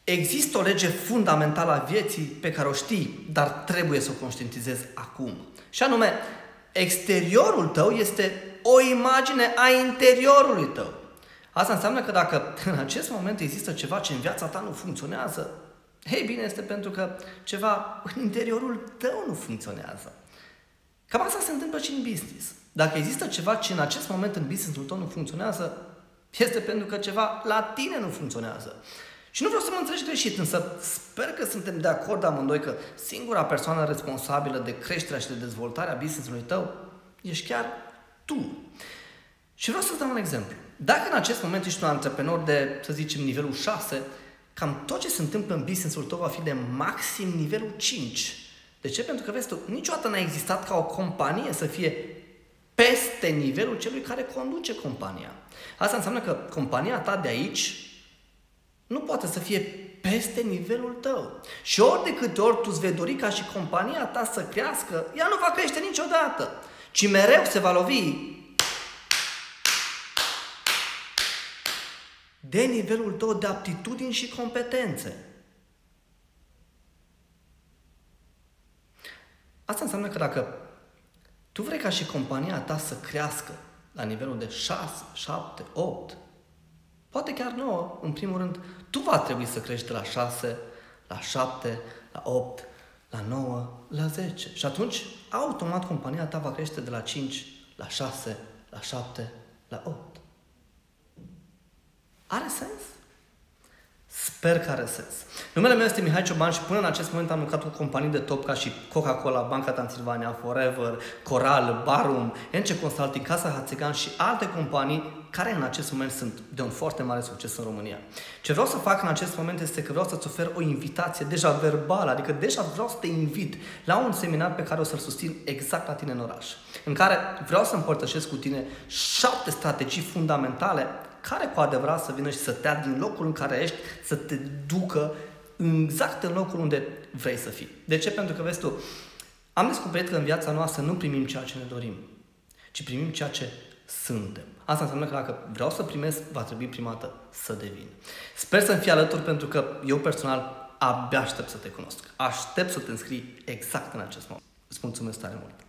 Există o lege fundamentală a vieții pe care o știi, dar trebuie să o conștientizezi acum. Și anume, exteriorul tău este o imagine a interiorului tău. Asta înseamnă că dacă în acest moment există ceva ce în viața ta nu funcționează, ei bine, este pentru că ceva în interiorul tău nu funcționează. Cam asta se întâmplă și în business. Dacă există ceva ce în acest moment în business-ul tău nu funcționează, este pentru că ceva la tine nu funcționează. Și nu vreau să mă înțelegi greșit, însă sper că suntem de acord amândoi că singura persoană responsabilă de creșterea și de dezvoltarea business-ului tău ești chiar tu. Și vreau să-ți dau un exemplu. Dacă în acest moment ești un antreprenor de, să zicem, nivelul 6, cam tot ce se întâmplă în business-ul tău va fi de maxim nivelul 5. De ce? Pentru că, vezi tu, niciodată n-a existat ca o companie să fie peste nivelul celui care conduce compania. Asta înseamnă că compania ta de aici nu poate să fie peste nivelul tău. Și ori de câte ori tu îți vei dori ca și compania ta să crească, ea nu va crește niciodată, ci mereu se va lovi de nivelul tău de aptitudini și competențe. Asta înseamnă că dacă tu vrei ca și compania ta să crească la nivelul de 6, 7, 8, poate chiar 9, în primul rând, tu va trebui să crești de la 6, la 7, la 8, la 9, la 10. Și atunci, automat, compania ta va crește de la 5, la 6, la 7, la 8. Are sens? Sper că are sens. Numele meu este Mihai Cioban și până în acest moment am lucrat cu companii de top ca și Coca-Cola, Banca Transilvania, Forever, Coral, Barum, NC Consulting, Casa Hațegan și alte companii care în acest moment sunt de un foarte mare succes în România. Ce vreau să fac în acest moment este că vreau să-ți ofer o invitație deja verbală, adică deja vreau să te invit la un seminar pe care o să-l susțin exact la tine în oraș, în care vreau să împărtășesc cu tine 7 strategii fundamentale care cu adevărat să vină și să te ia din locul în care ești, să te ducă exact în locul unde vrei să fii. De ce? Pentru că, vezi tu, am descoperit că în viața noastră nu primim ceea ce ne dorim, ci primim ceea ce suntem. Asta înseamnă că dacă vreau să primesc, va trebui prima dată să devin. Sper să-mi fii alături pentru că eu personal abia aștept să te cunosc. Aștept să te înscrii exact în acest moment. Îți mulțumesc tare mult!